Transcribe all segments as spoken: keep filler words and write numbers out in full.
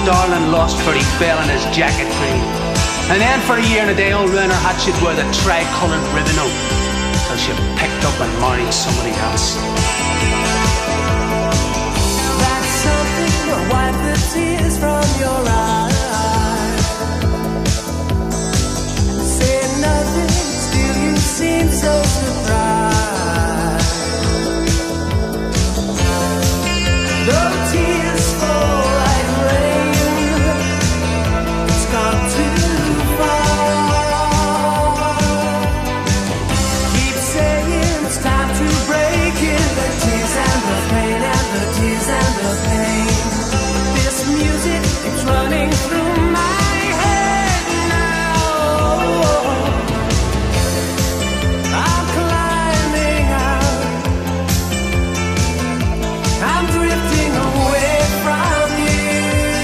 darling lost for he fell in his jacket cream. And then for a year and a day old round her hat she'd wear the tri-coloured ribbon out till she picked up and married somebody else. That's something to wipe the tears from your eyes. Say nothing, still you seem so surprised. Though tears fall like rain, it's gone too far. Keep saying it's time to break it. The tears and the pain and the tears and the pain. This music keeps running through my head now. I'm climbing out. I'm drifting away from you.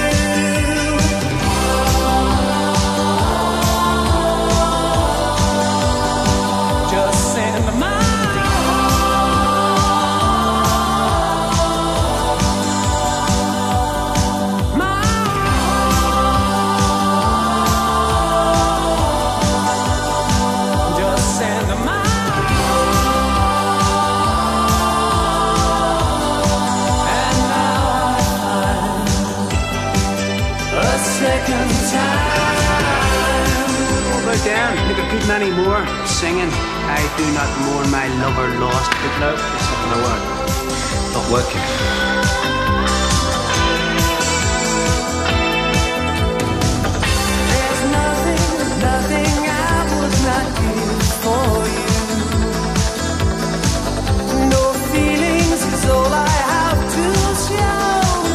Just send my second time. Oh, about down, think a good many more singing I do not mourn my lover lost. But no, it's not gonna work. Not working. There's nothing, nothing I would not give for you. No feelings is all I have to show.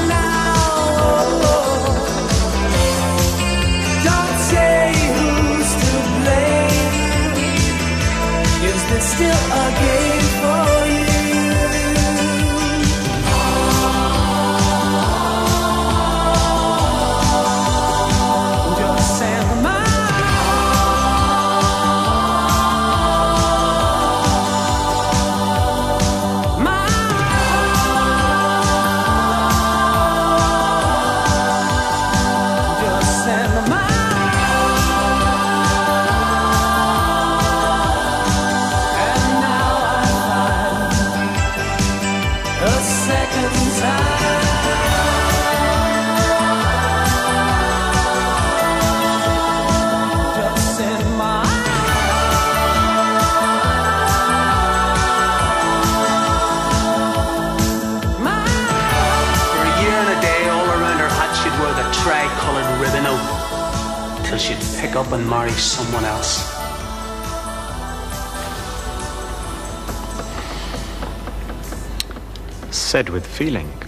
Is there still a game for you? Just send my my just send my second time. Just in my my For a year and a day all around her hat she'd wear the tri-coloured ribbon out till she'd pick up and marry someone else. Said with feeling.